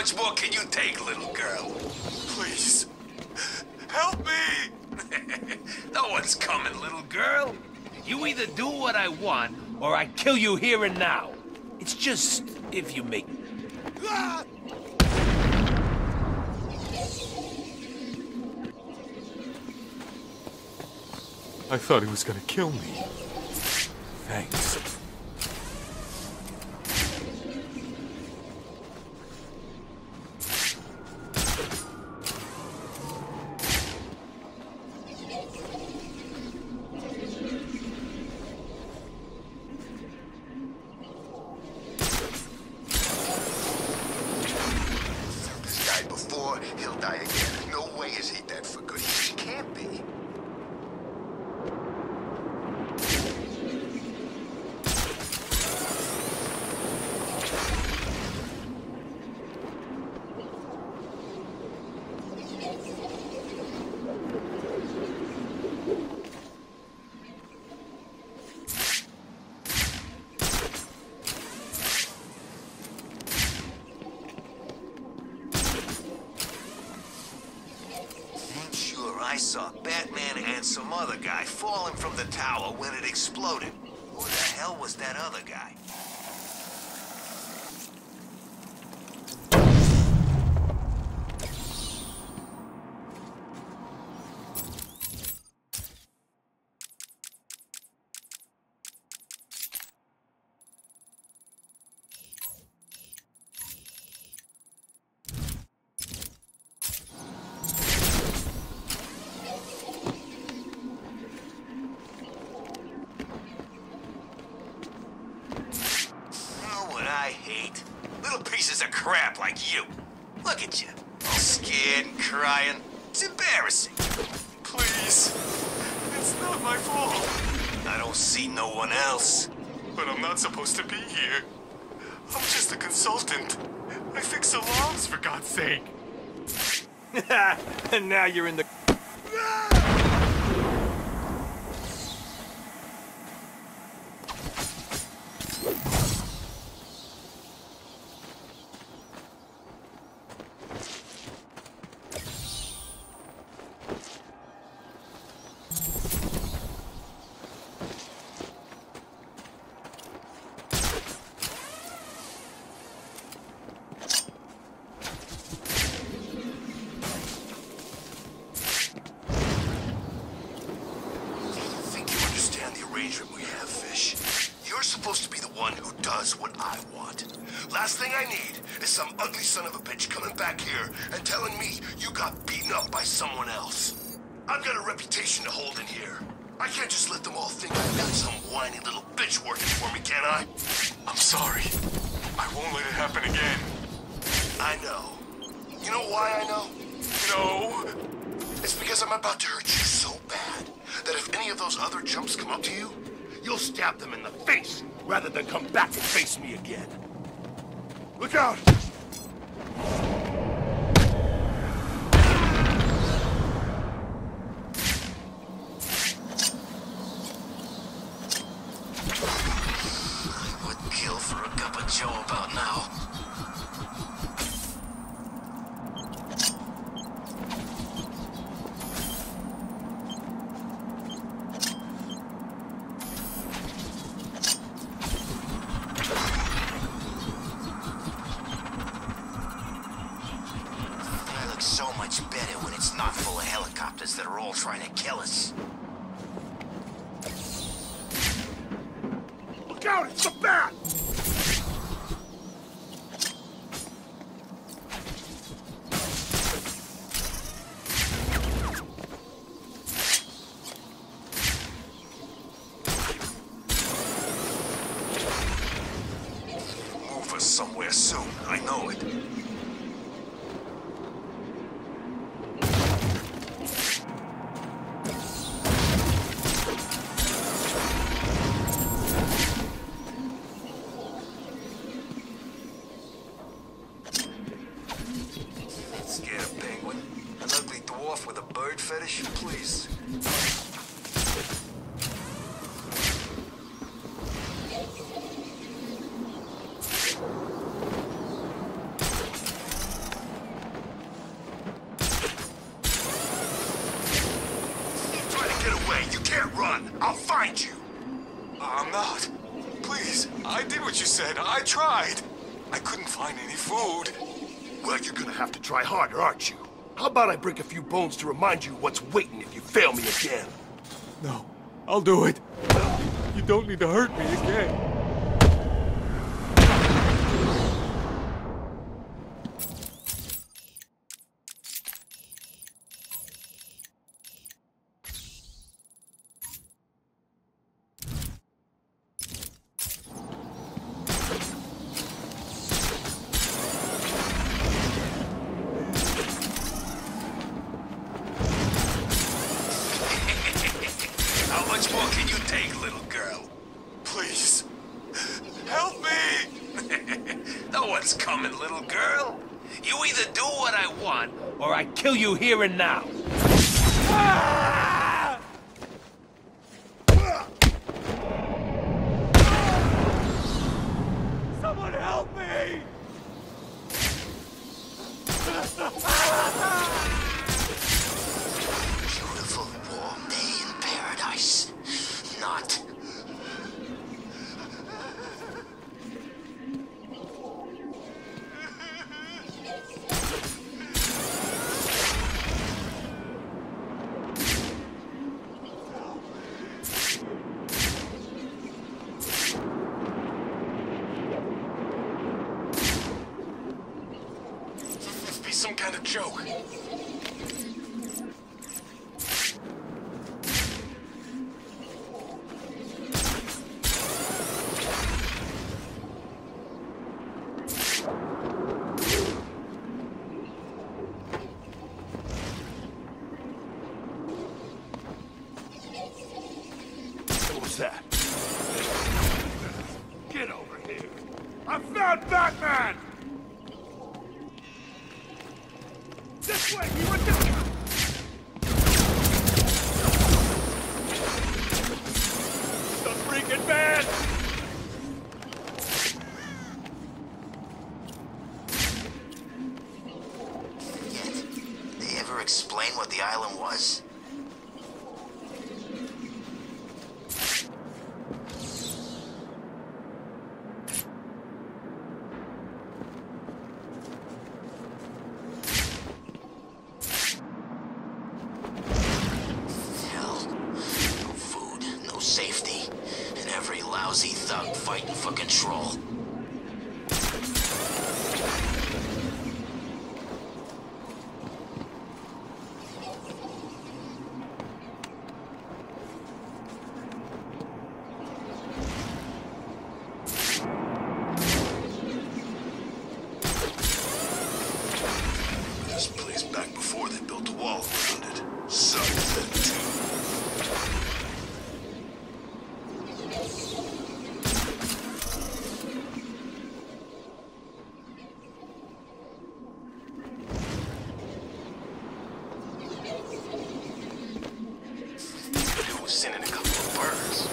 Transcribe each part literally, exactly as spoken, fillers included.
much more can you take, little girl? Please, help me! No one's coming, little girl. You either do what I want, or I kill you here and now. It's just if you make... Ah! I thought he was gonna kill me. Thanks. This died before, he'll die again. No way is he dead for good. He can't be. I saw Batman and some other guy falling from the tower when it exploded. Who the hell was that other guy? I hate little pieces of crap like you. Look at you, all scared and crying. It's embarrassing. Please, it's not my fault. I don't see no one else. But I'm not supposed to be here. I'm just a consultant. I fix alarms, for God's sake. And now you're in the... We have, Fish. You're supposed to be the one who does what I want. Last thing I need is some ugly son of a bitch coming back here and telling me you got beaten up by someone else. I've got a reputation to hold in here. I can't just let them all think I've got some whiny little bitch working for me, can I? I'm sorry. I won't let it happen again. I know. You know why I know? No. It's because I'm about to hurt you so bad that if any of those other chumps come up to you, you'll stab them in the face rather than come back and face me again. Look out! I would kill for a cup of joe about now. So much better when it's not full of helicopters that are all trying to kill us. Look out! It's a bat! Move us somewhere soon. I know it. Scared of penguin? An ugly dwarf with a bird fetish? Please. I did what you said. I tried. I couldn't find any food. Well, you're gonna have to try harder, aren't you? How about I break a few bones to remind you what's waiting if you fail me again? No, I'll do it. You don't need to hurt me again. How much more can you take, little girl? Please, help me! No one's coming, little girl. You either do what I want, or I kill you here and now. Ah! Someone help me! Beautiful warm day in paradise. Not. Must be some kind of joke. What was that? Get over here! I found Batman! This way! He went this way! The freaking man! Yet, they ever explain what the island was? Hell, no food, no safety, and every lousy thug fighting for control. This place back before they built a wall around it. Sucks then too. Who was sending a couple of birds?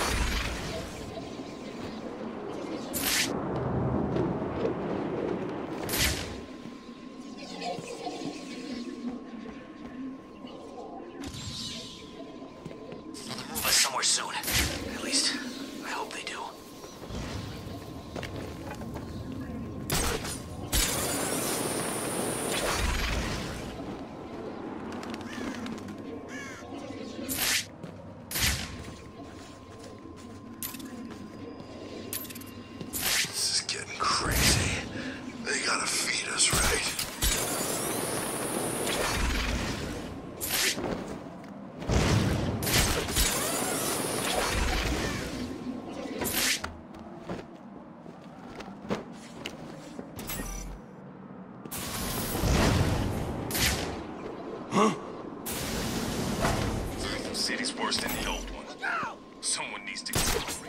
Move us somewhere soon. At least, I hope they do. This is getting crazy. They gotta feed us, right? Huh? The city's worse than the old one. Someone needs to get a refund.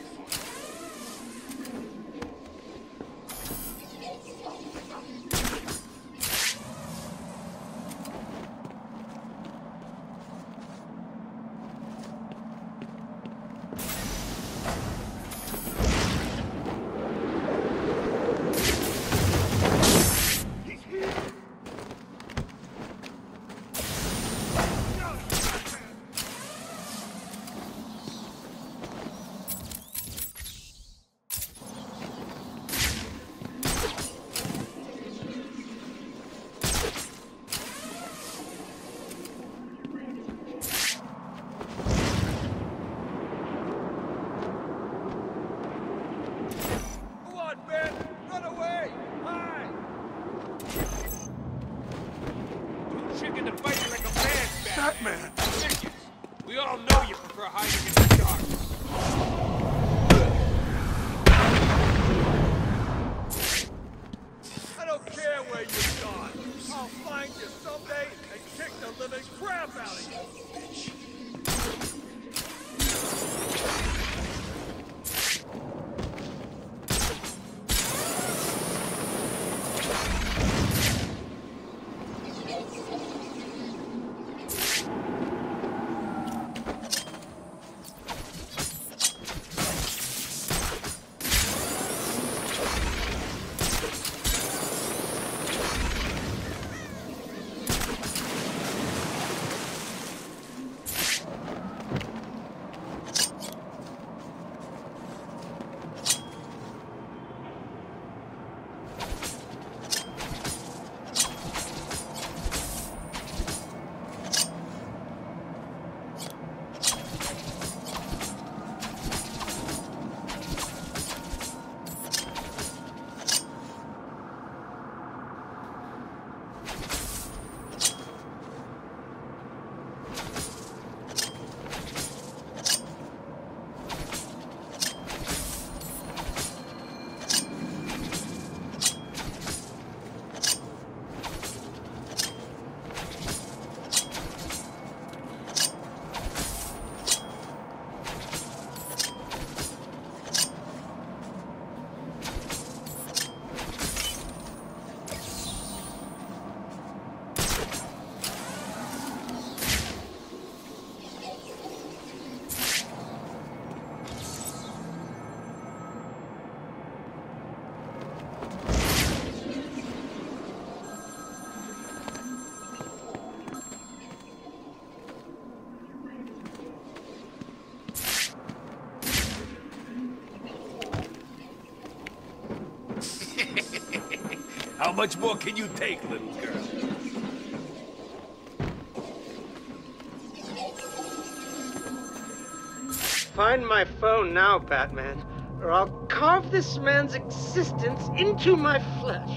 into fighting like a man, Batman! Ridiculous. We all know you prefer hiding in the dark. I don't care where you've gone. I'll find you someday and kick the living crap out of you, bitch. How much more can you take, little girl? Find my phone now, Batman, or I'll carve this man's existence into my flesh.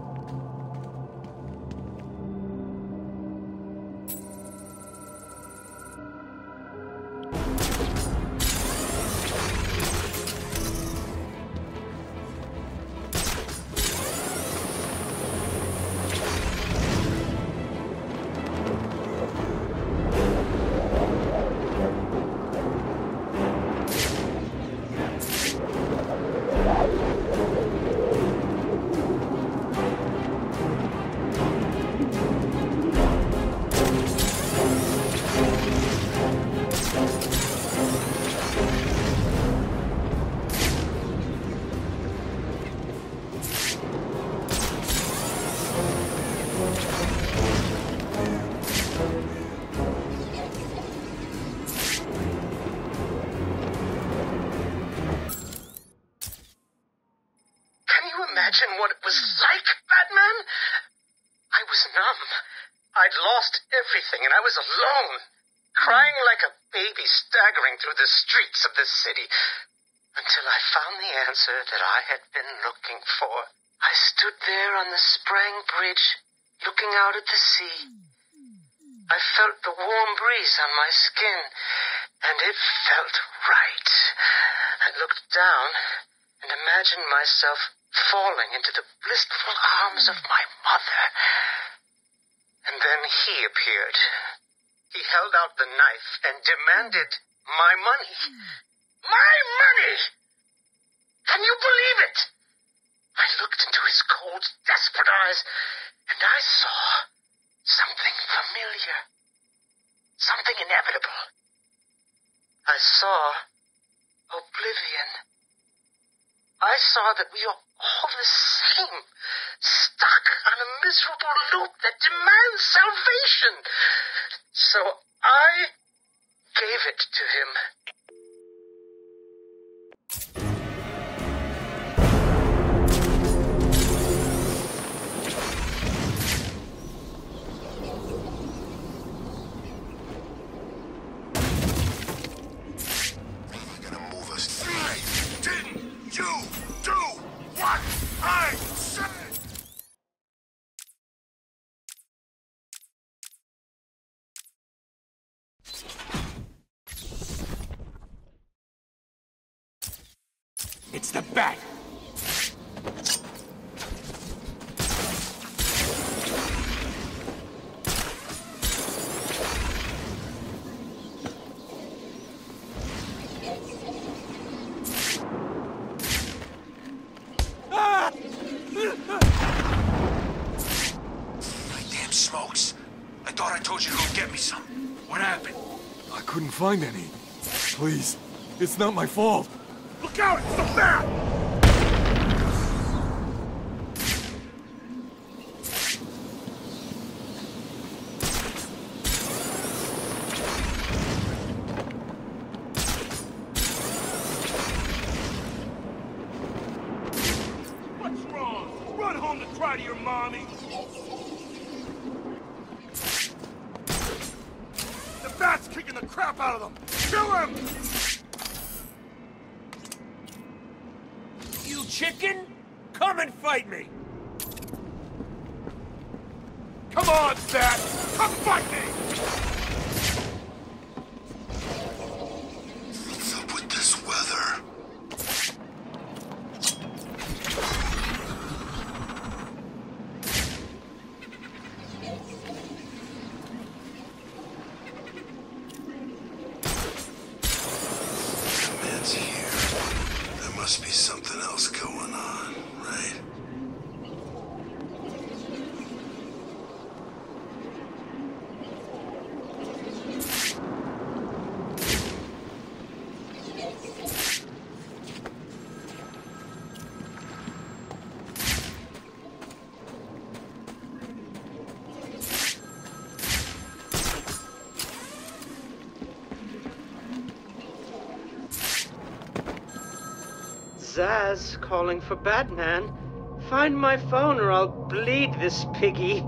Imagine what it was like, Batman? I was numb. I'd lost everything, and I was alone, crying like a baby staggering through the streets of the city, until I found the answer that I had been looking for. I stood there on the Sprang Bridge, looking out at the sea. I felt the warm breeze on my skin, and it felt right. I looked down and imagined myself falling into the blissful arms of my mother. And then he appeared. He held out the knife and demanded my money. My money! Can you believe it? I looked into his cold, desperate eyes, and I saw something familiar. Something inevitable. I saw oblivion. I saw that we are all the same, stuck on a miserable loop that demands salvation. So I gave it to him. It's the Bat! Damn smokes. I thought I told you to go get me some. What happened? I couldn't find any. Please, it's not my fault. Look out! It's the Bat! What's wrong? Run home to cry to your mommy. The Bat's kicking the crap out of them. Kill him! You chicken? Come and fight me! Come on, Bat! Come fight me! What's up with this weather? Command's here. There must be something else going on, right? Zsasz calling for Batman. Find my phone or I'll bleed this piggy.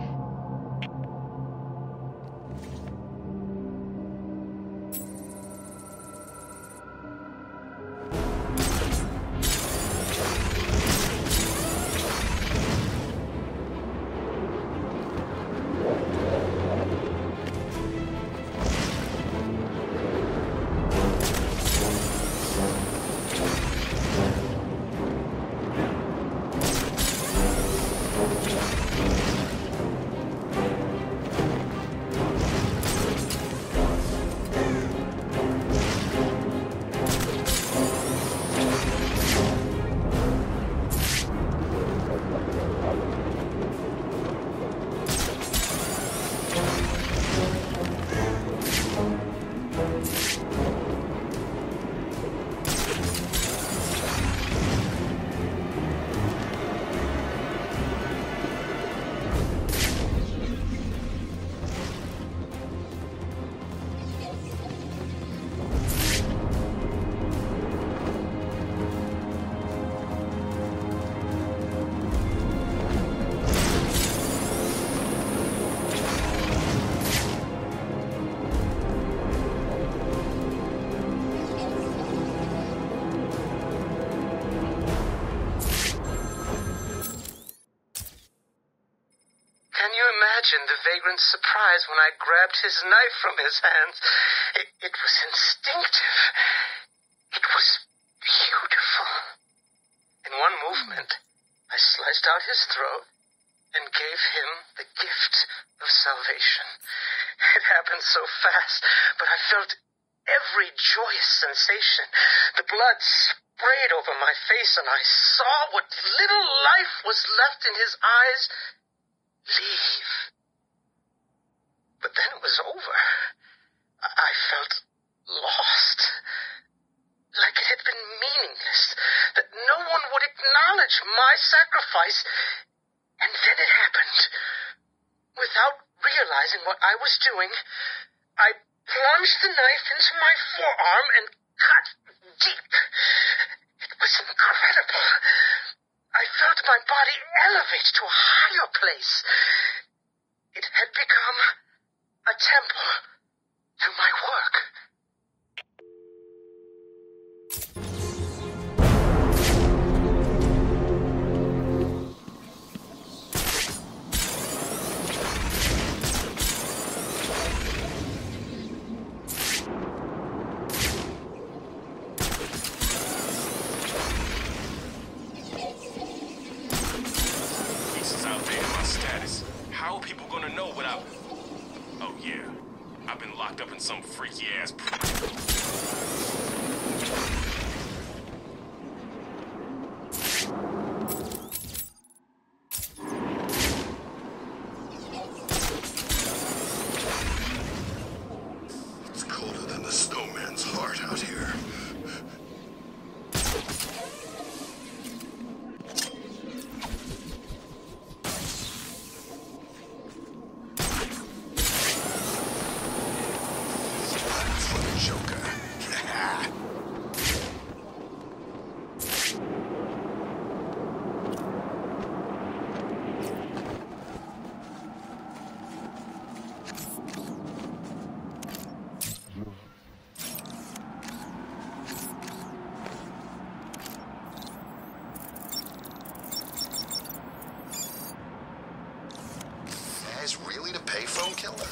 Imagine the vagrant's surprise when I grabbed his knife from his hands. It, it was instinctive. It was beautiful. In one movement, I sliced out his throat and gave him the gift of salvation. It happened so fast, but I felt every joyous sensation. The blood sprayed over my face, and I saw what little life was left in his eyes leave. But then it was over. I felt lost. Like it had been meaningless. That no one would acknowledge my sacrifice. And then it happened. Without realizing what I was doing, I plunged the knife into my forearm and cut deep. It was incredible. I felt my body elevate to a higher place. It had become a temple to my work. my status. How are people gonna know what I... Oh, yeah. I've been locked up in some freaky-ass... It's colder than the snowman's heart out here. Is really the payphone killer?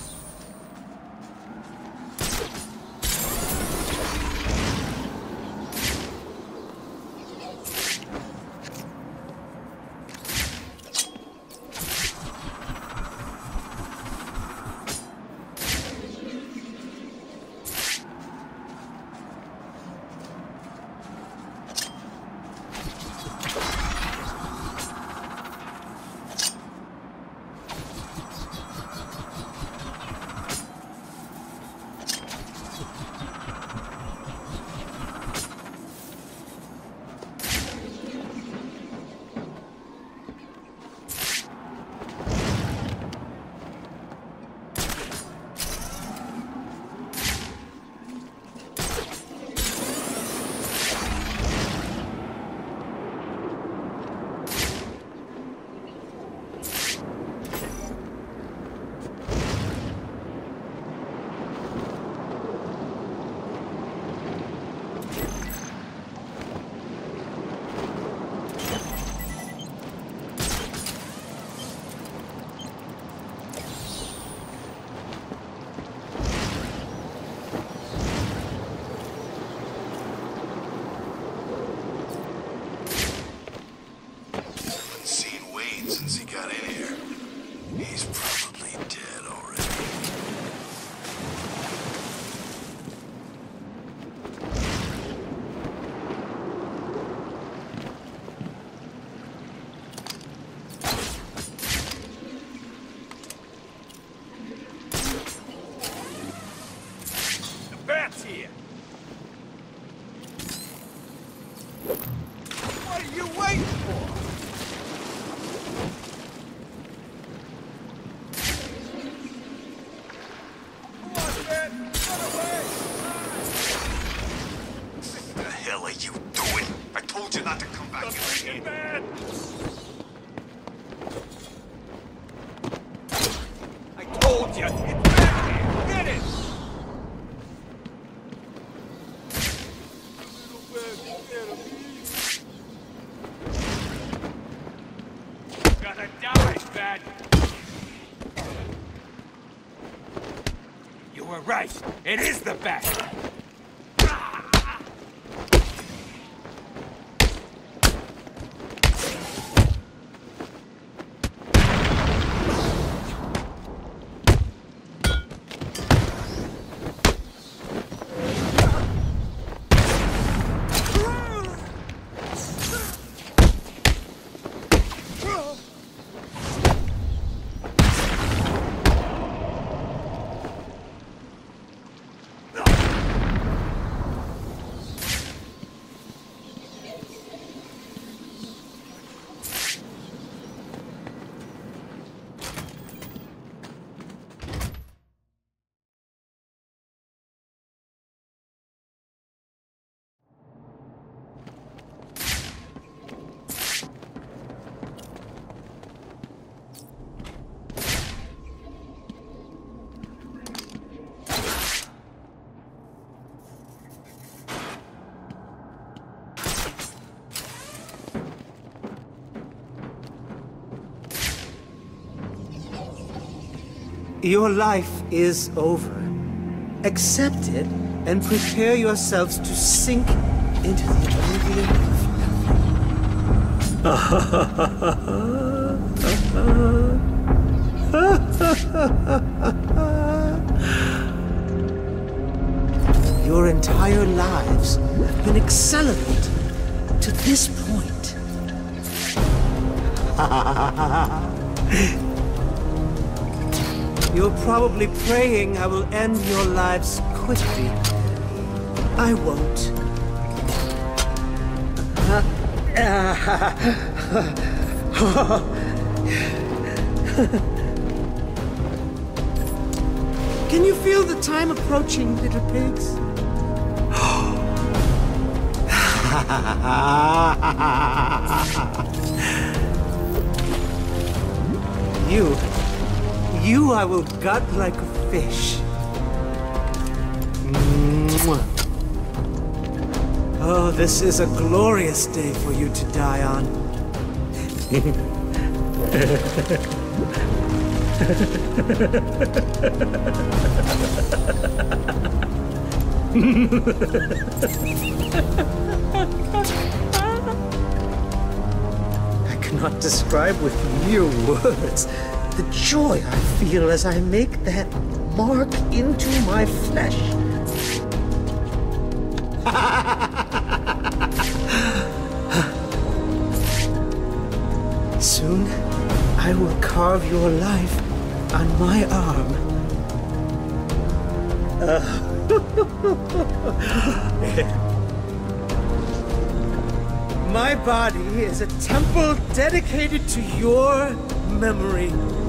Since he got in here, he's probably dead already. The bat's here. What are you waiting for? Not to come back here. Man. I told you, it's back here. Get it. Gonna die, Bat. You were right. It is the Bat. Your life is over. Accept it and prepare yourselves to sink into the oblivion of nothing. Your entire lives have been accelerated to this point. You're probably praying I will end your lives quickly. I won't. Can you feel the time approaching, little pigs? You, you I will gut like a fish. Mwah. Oh, this is a glorious day for you to die on. I cannot describe with mere words the joy I feel as I make that mark into my flesh. Soon, I will carve your life on my arm. Uh. My body is a temple dedicated to your memory.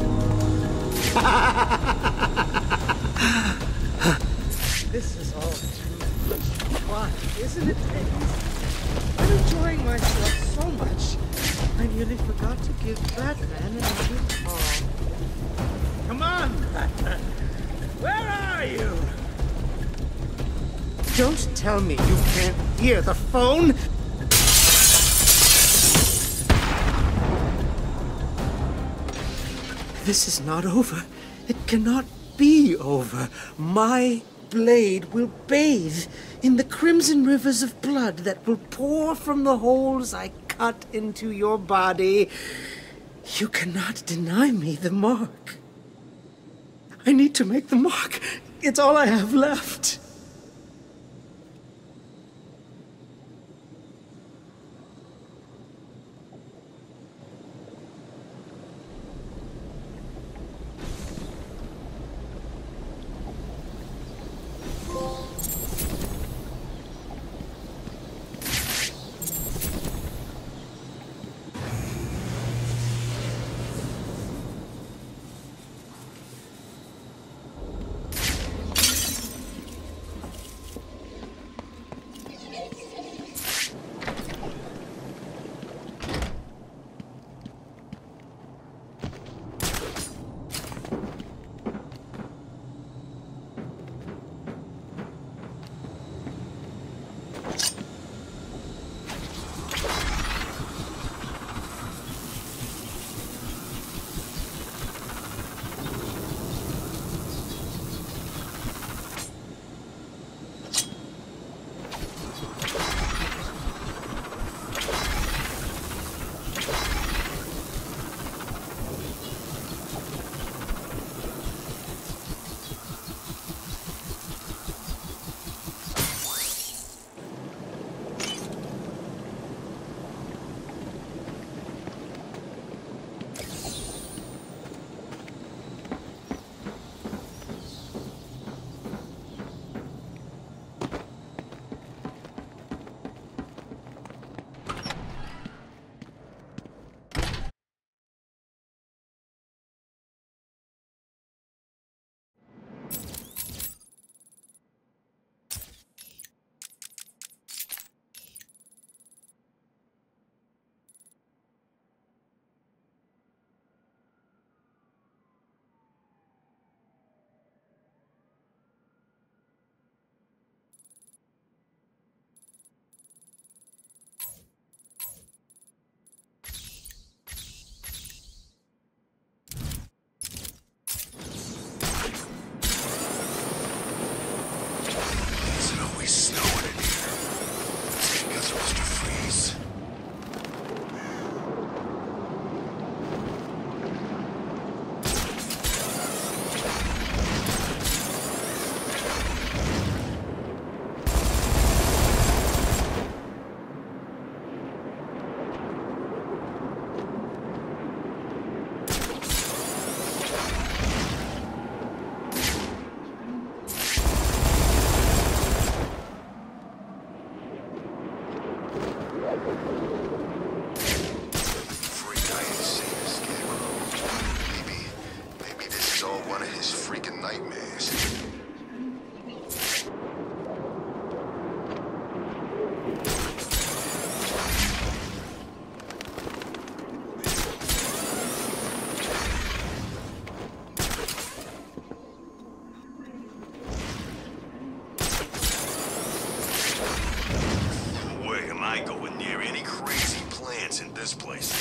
This is all too fun, isn't it, ladies? I'm enjoying myself so much, I nearly forgot to give Batman another call. Come on, Batman! Where are you? Don't tell me you can't hear the phone! This is not over. It cannot be over. My blade will bathe in the crimson rivers of blood that will pour from the holes I cut into your body. You cannot deny me the mark. I need to make the mark. It's all I have left.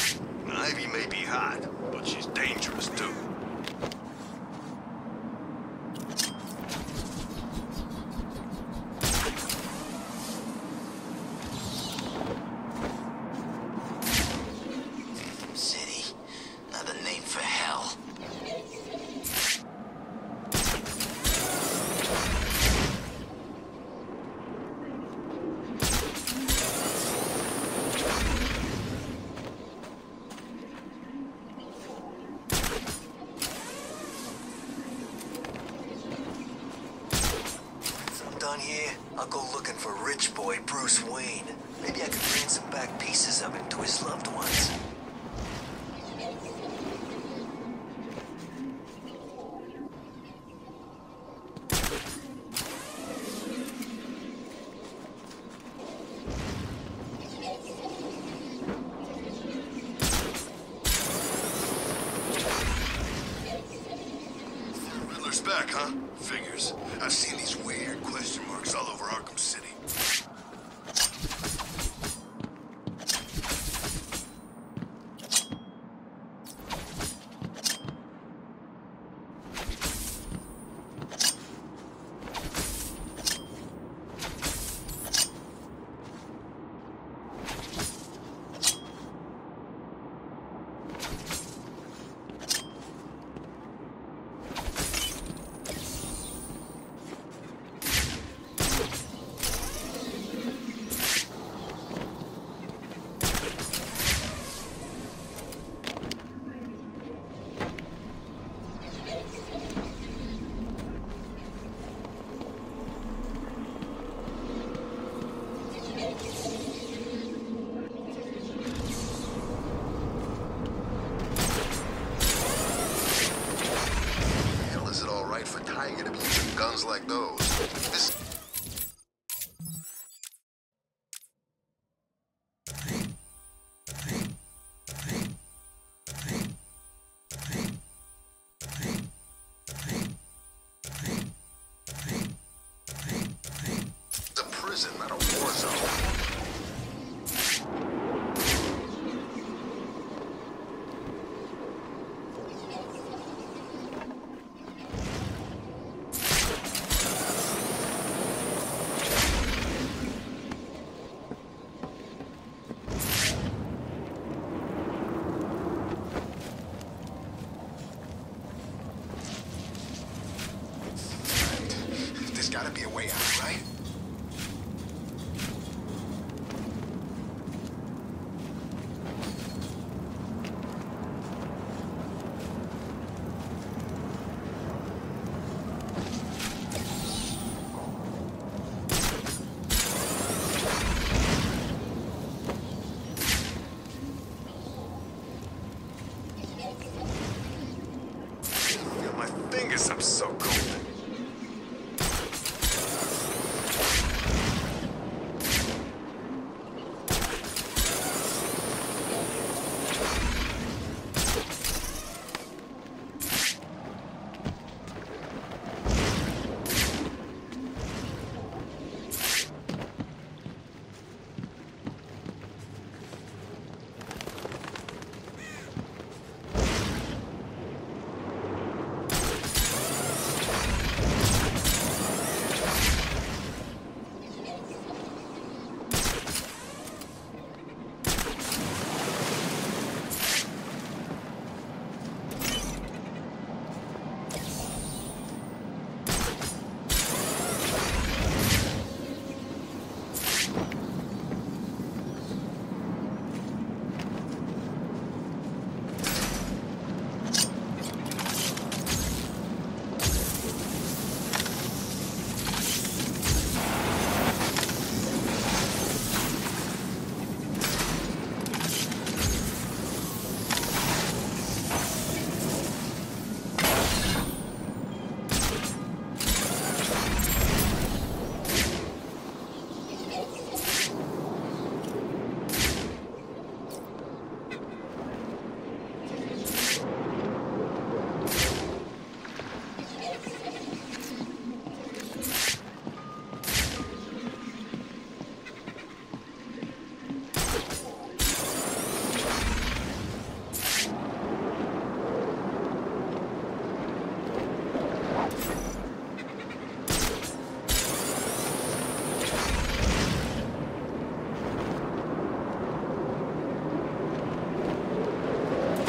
Ivy may be hot, but she's dangerous too. City, another name for hell. Done here, I'll go looking for rich boy Bruce Wayne. Maybe I could ransom back pieces of him to his loved ones. Riddler's back, huh? Figures. I've seen these weird question marks all over Arkham City. Guns like those. This the prison, not a war zone. There's gotta be a way out, right? Feel my fingers, I'm so cold.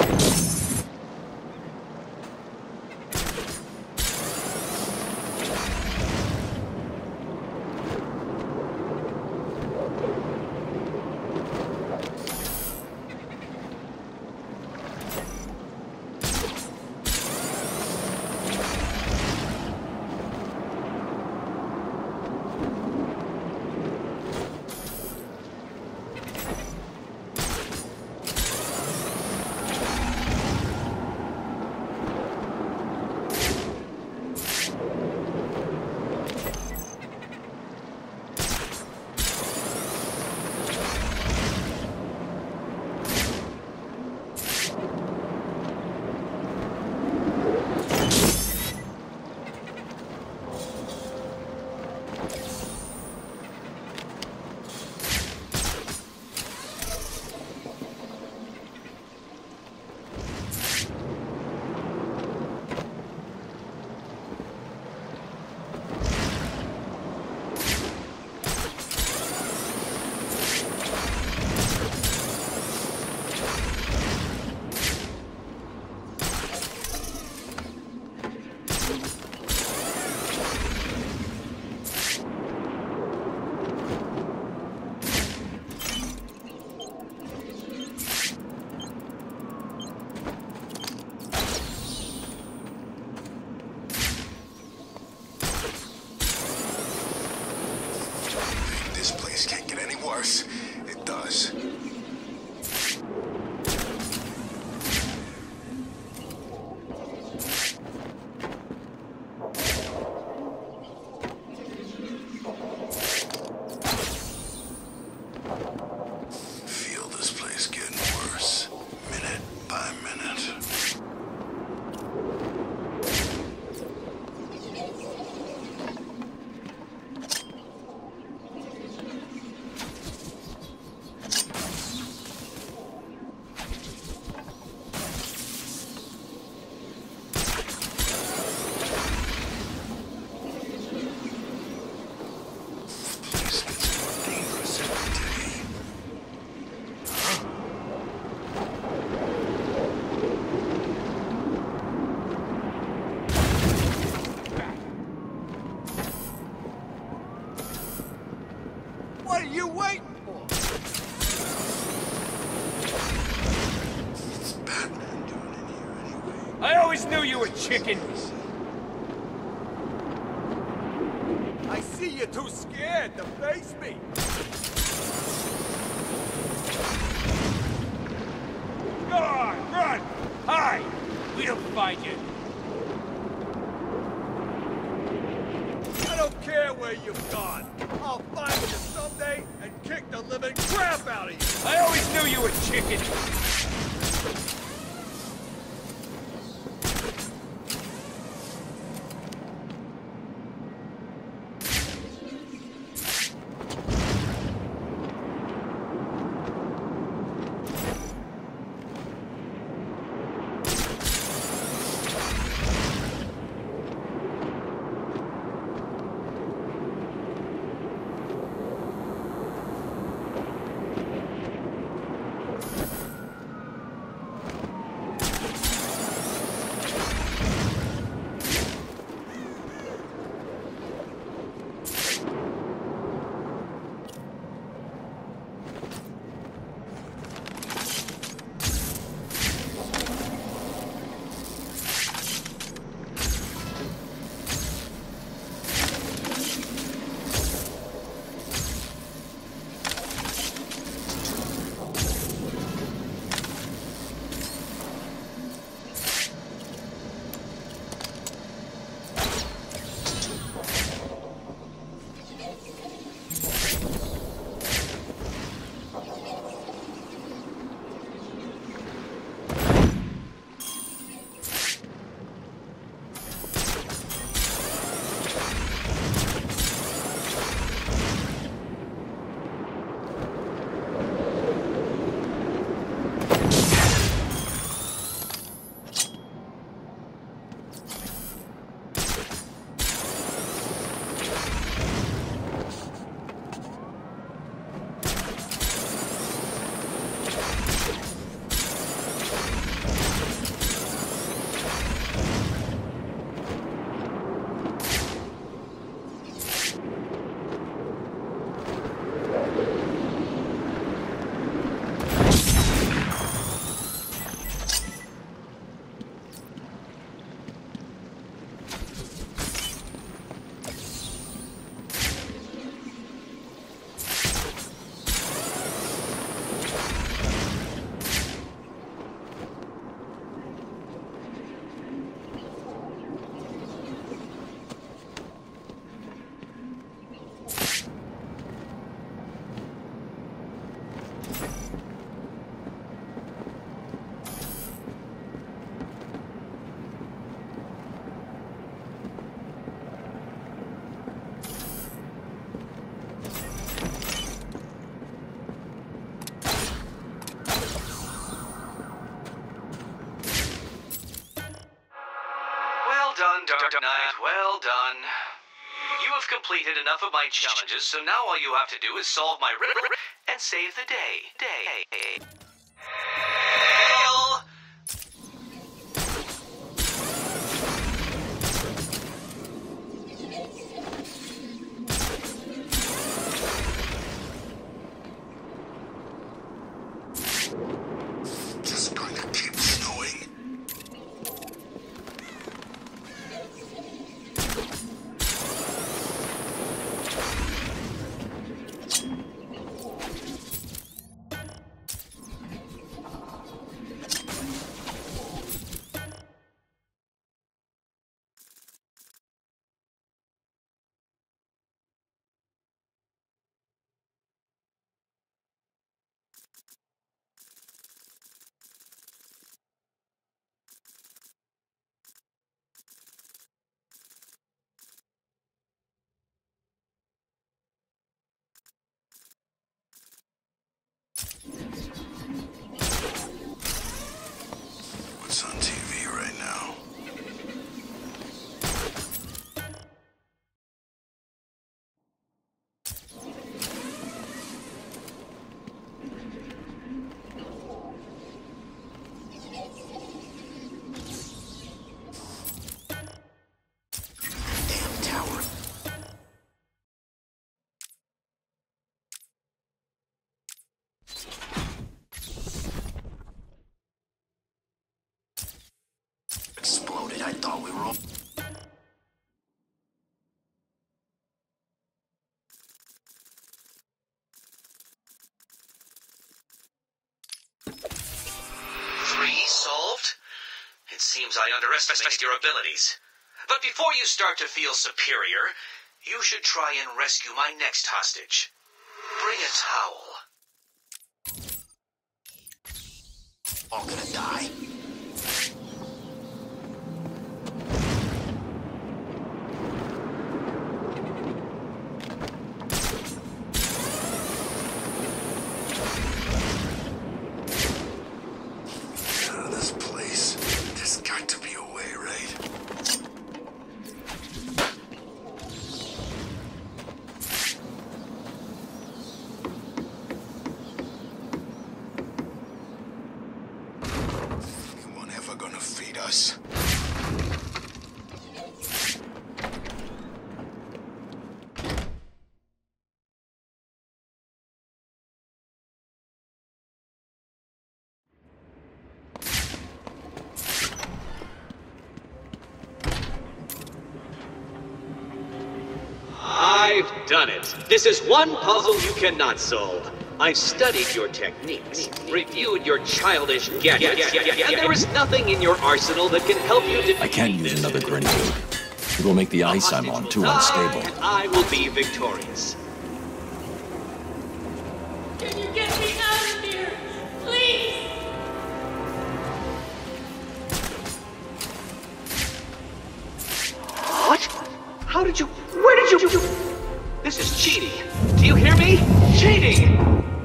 This place can't get any worse. It does. Feel this place getting worse, minute by minute. Place gets more dangerous every day. What are you waiting for? What's Batman doing in here anyway? I always knew you were chicken. I see you're too scared to face me. Go on, run! Hide! We'll find you. I don't care where you've gone. I'll find you someday and kick the living crap out of you. I always knew you were chicken. Dark Knight. Well done. You have completed enough of my challenges, so now all you have to do is solve my riddle and save the day. Day. Hail! Just going to keep snowing. What's on T V right now? Damn tower. Exploded. I thought we were all... Three solved? It seems I underestimated your abilities. But before you start to feel superior, you should try and rescue my next hostage. Bring a towel. all gonna die. I've done it. This is one puzzle you cannot solve. I've studied your techniques, reviewed your childish gadgets, and there is nothing in your arsenal that can help you defeat I can't use this. another grenade. It will make the ice I'm on too unstable. And I will be victorious. Can you get me out of here? Please! What? How did you... Where did you... This is cheating. Do you hear me? Cheating!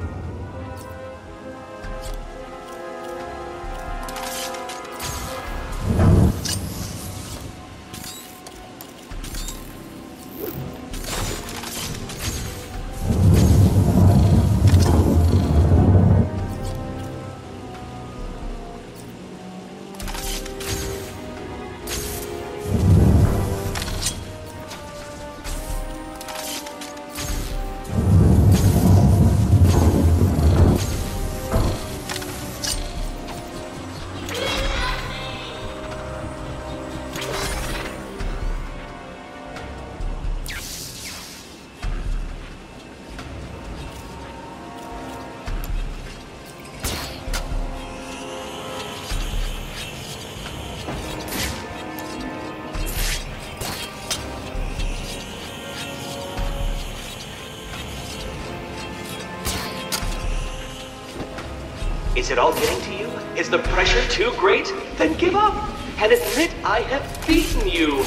Is it all getting to you? Is the pressure too great? Then give up and admit I have beaten you.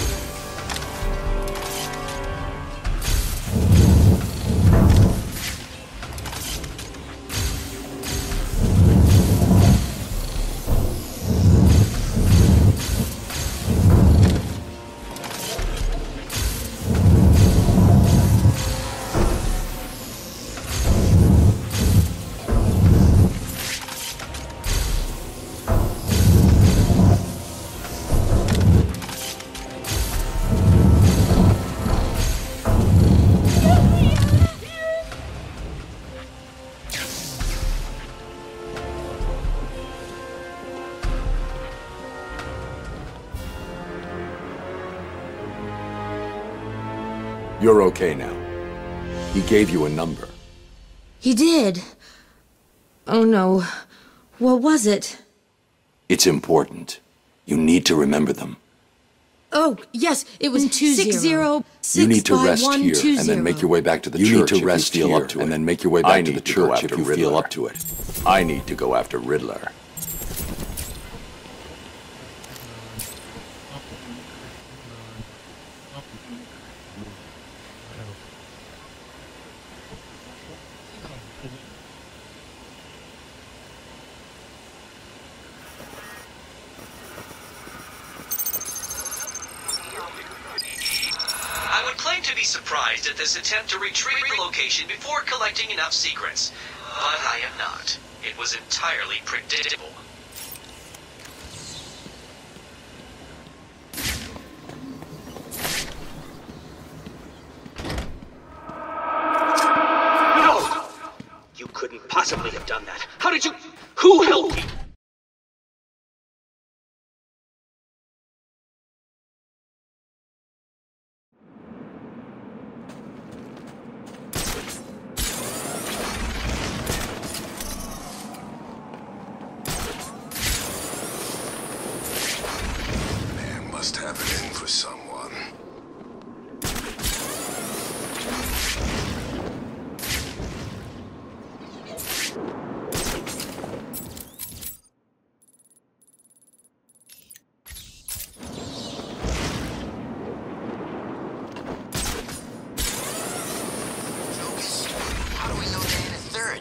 You're okay now. He gave you a number. He did. Oh no. What was it? It's important. You need to remember them. Oh, yes, it was two six zero six You need to five rest one here two and then make your way back to the You church need to rest if you feel up to it, and then make your way back to the church if you feel up to it. I need to go after Riddler. I would claim to be surprised at this attempt to retrieve the location before collecting enough secrets. But I am not. It was entirely predictable. No! You couldn't possibly have done that. How did you... Who helped you? Man must have it in for someone. Lucas, how do we know they're in a third?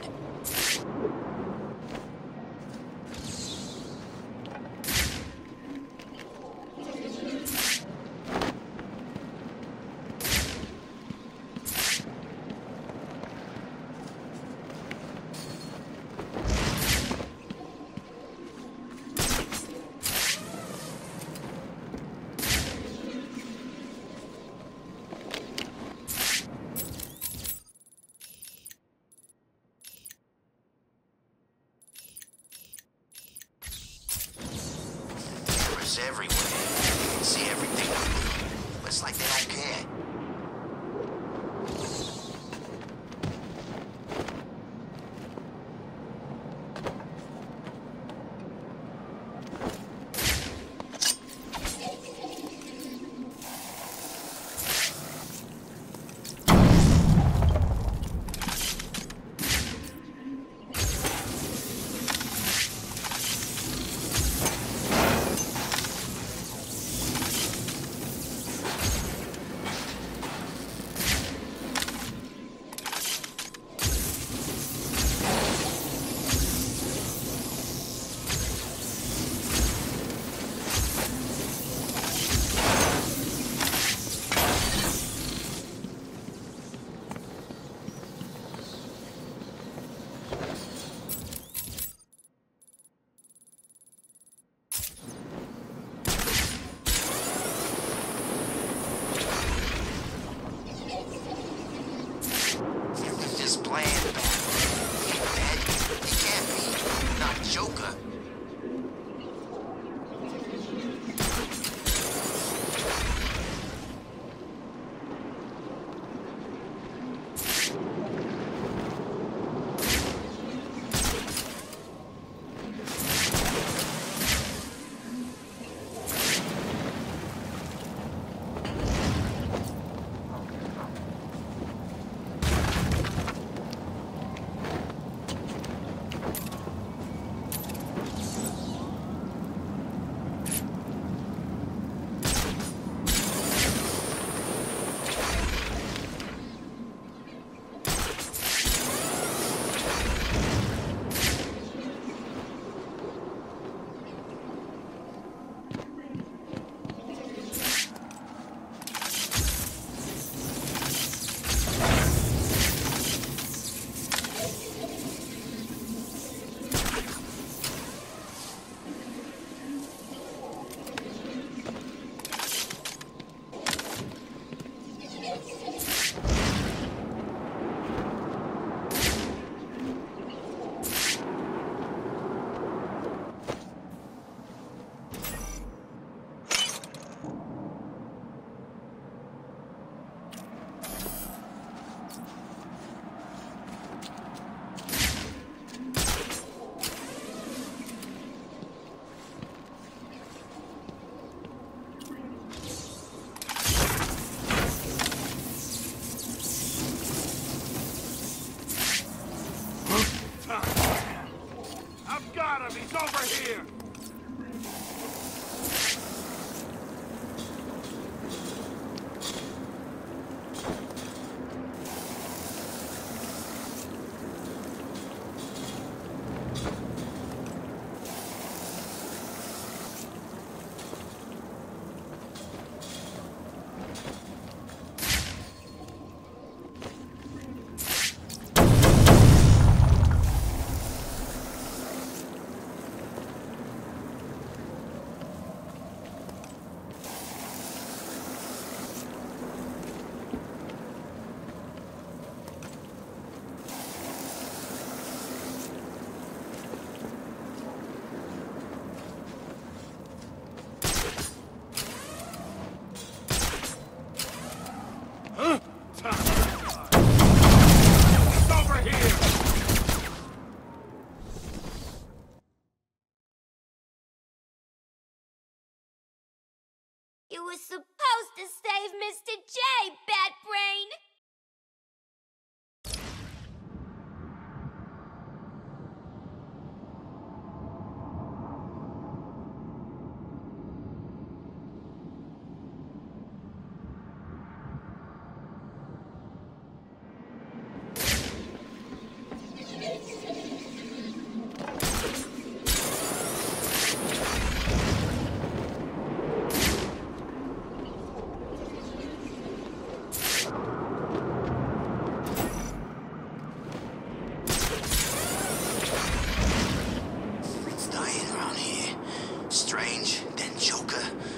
Cameras everywhere. They can see everything we do. But it's like they don't care. here! You were supposed to save Mister J, Bat Brain! Strange, then Joker,